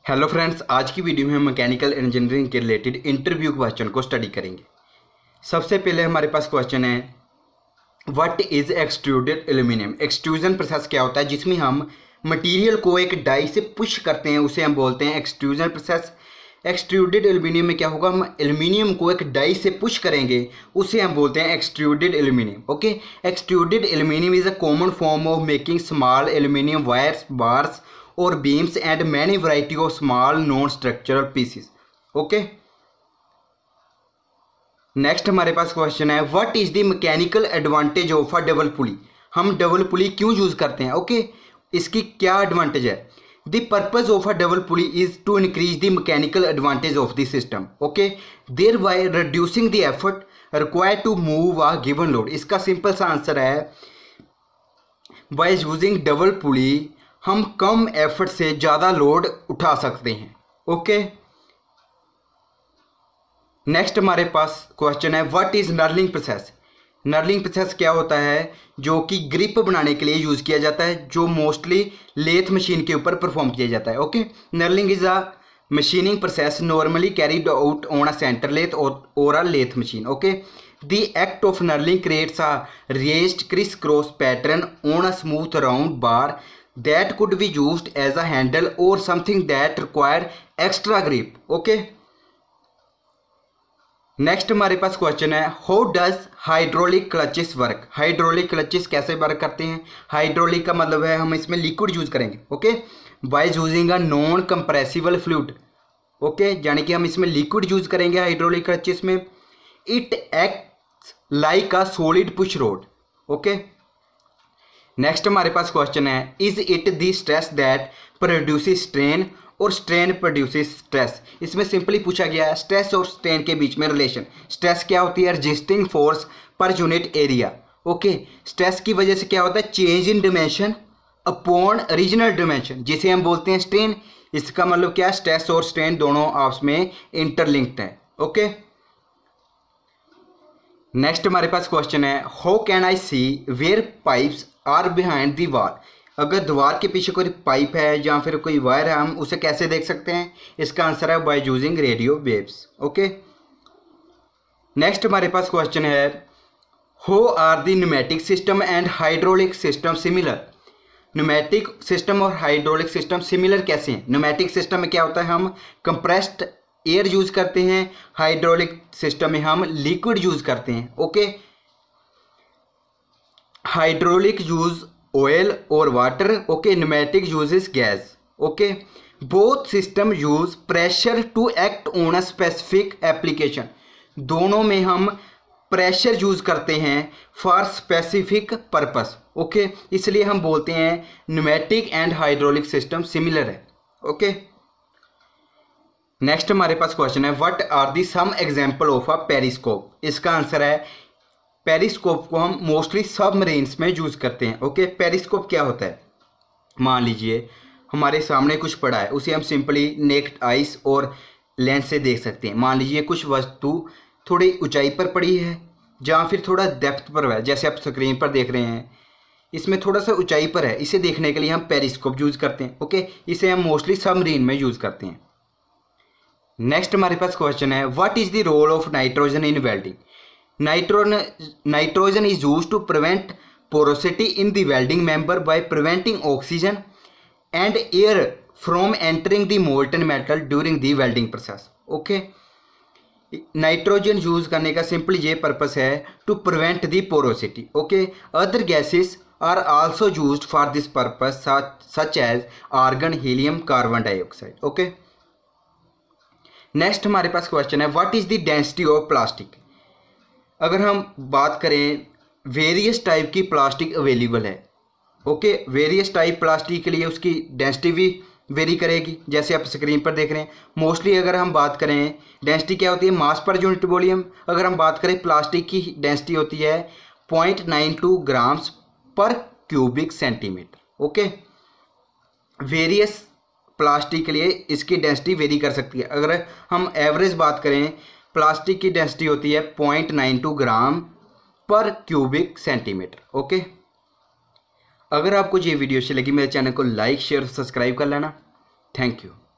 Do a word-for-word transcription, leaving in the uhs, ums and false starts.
Hello friends, आज की video में हम मैकेनिकल इंजीनियरिंग के रिलेटेड इंटरव्यू क्वेश्चन को स्टडी करेंगे। सबसे पहले हमारे पास क्वेश्चन है, what is extruded aluminium. Extrusion process क्या होता है जिसमें हम मटेरियल को एक डाई से पुश करते हैं, उसे हम बोलते हैं एक्सट्रूजन प्रोसेस। एक्सट्रूडेड एल्यूमिनियम में क्या होगा, हम एल्यूमिनियम को एक डाई से पुश करेंगे, उसे हम बोलते हैं extruded aluminium. Okay, extruded aluminium is a common form of making small aluminium wires, bars और beams and many variety of small non structural pieces. Okay, next हमारे पास क्वेश्चन है, what is the mechanical advantage of a double pulley. हम double pulley क्यों use करते हैं। Okay okay? इसकी क्या एडवांटेज है। The purpose of a double pulley is to increase the mechanical advantage of the system. Okay, there by reducing the effort required to move a given load. इसका simple सा answer है, by using double pulley हम कम effort से ज़्यादा load उठा सकते हैं। ओके, नेक्स्ट हमारे पास क्वेश्चन है, what is knurling process. Knurling process क्या होता है, जो कि ग्रिप बनाने के लिए यूज़ किया जाता है, जो मोस्टली लेथ मशीन के ऊपर परफॉर्म किया जाता है। Okay, knurling is a machining process normally carried out on a centre lathe और a lathe machine. Okay, the act of knurling creates a raised crisscross pattern on a smooth round bar that could be used as a handle or something that require extra grip. Okay, next हमारे पास question है, how does hydraulic clutches work. Hydraulic clutches कैसे work करते हैं। Hydraulic का मतलब है हम इसमें लिक्विड यूज करेंगे। Okay, by using a non compressible fluid. Okay, यानी कि हम इसमें लिक्विड यूज करेंगे हाइड्रोलिक क्लचेस में। It acts like a solid push rod. Okay, next हमारे पास क्वेश्चन है, is it the stress that produces strain और स्ट्रेन प्रोड्यूसेस स्ट्रेस। इसमें सिंपली पूछा गया है स्ट्रेस और स्ट्रेन के बीच में रिलेशन। स्ट्रेस क्या होती है, resisting force per unit area. Okay, stress की वजह से क्या होता है, change in dimension upon original dimension, जिसे हम बोलते हैं स्ट्रेन। इसका मतलब क्या, स्ट्रेस और स्ट्रेन दोनों आपस में इंटरलिंक्ड है। ओके, नेक्स्ट हमारे पास क्वेश्चन है, how can I see where pipes are behind the wall. अगर दीवार के पीछे कोई पाइप है या फिर कोई वायर है, हम उसे कैसे देख सकते हैं। इसका आंसर है by using radio waves. Okay, next हमारे पास क्वेश्चन है, how are the pneumatic system and hydraulic system similar. Pneumatic system और हाइड्रोलिक सिस्टम सिमिलर कैसे हैं। न्यूमेटिक सिस्टम में क्या होता है, हम कंप्रेस्ड एयर यूज करते हैं। हाइड्रोलिक सिस्टम में हम लिक्विड यूज करते हैं। ओके, हाइड्रोलिक यूज ऑयल और water. Okay, pneumatic uses gas. Okay, both system use pressure to act on a specific application. दोनों में हम प्रेशर यूज करते हैं फॉर स्पेसिफिक पर्पस। ओके, इसलिए हम बोलते हैं pneumatic and hydraulic system similar है। ओके, नेक्स्ट हमारे पास क्वेश्चन है, what are the some example of a periscope. इसका आंसर है, पेरिस्कोप को हम मोस्टली सबमरीन्स में यूज करते हैं। ओके, पेरिस्कोप क्या होता है, मान लीजिए हमारे सामने कुछ पड़ा है, उसे हम सिंपली नेक्ड आइस और लेंस से देख सकते हैं। मान लीजिए कुछ वस्तु थोड़ी ऊंचाई पर पड़ी है या फिर थोड़ा डेप्थ पर है, जैसे आप स्क्रीन पर देख रहे हैं, इसमें थोड़ा सा ऊंचाई पर है, इसे देखने के लिए हम पेरिस्कोप यूज करते हैं। ओके, इसे हम मोस्टली सबमरीन में यूज करते हैं। नेक्स्ट हमारे पास क्वेश्चन है, what is the role of nitrogen in welding. Nitrogen nitrogen is used to prevent porosity in the welding member by preventing oxygen and air from entering the molten metal during the welding process. Okay, nitrogen use करने का simply ये purpose है, to prevent the porosity. Okay, other gases are also used for this purpose such as argon, helium, carbon dioxide. Okay, next हमारे पास question है, what is the density of plastic. अगर हम बात करें, वेरियस टाइप की plastic available है। Okay, various type plastic के लिए उसकी डेंसिटी भी वेरी करेगी, जैसे आप स्क्रीन पर देख रहे हैं। मोस्टली अगर हम बात करें, डेंसिटी क्या होती है, मास पर यूनिट वॉल्यूम। अगर हम बात करें, प्लास्टिक की डेंसिटी होती है point nine two grams per cubic centimetre. Okay, various plastic के लिए इसकी डेंसिटी वेरी कर सकती है। अगर हम एवरेज बात करें, प्लास्टिक की डेंसिटी होती है पॉइंट नाइन टू ग्राम पर क्यूबिक सेंटीमीटर। ओके, अगर आपको ये वीडियो अच्छी लगी, मेरे चैनल को लाइक, शेयर, सब्सक्राइब कर लेना। Thank you.